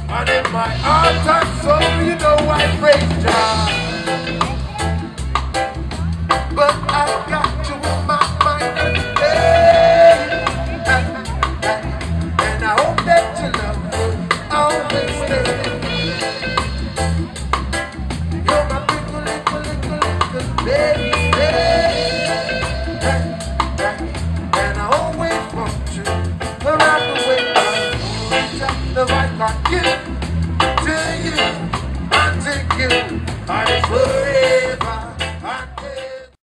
And in my heart and soul, you know I praise God. But I got to in my mind and I hope that your love will always stay.